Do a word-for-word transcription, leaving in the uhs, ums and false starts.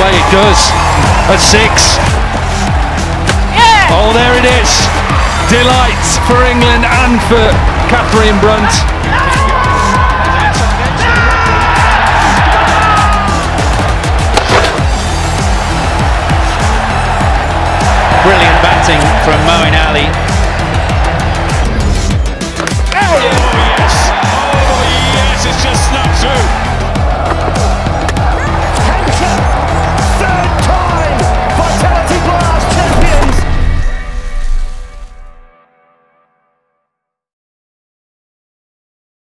say it does. A six. Yeah. Oh, there it is. Delight for England and for Catherine Brunt.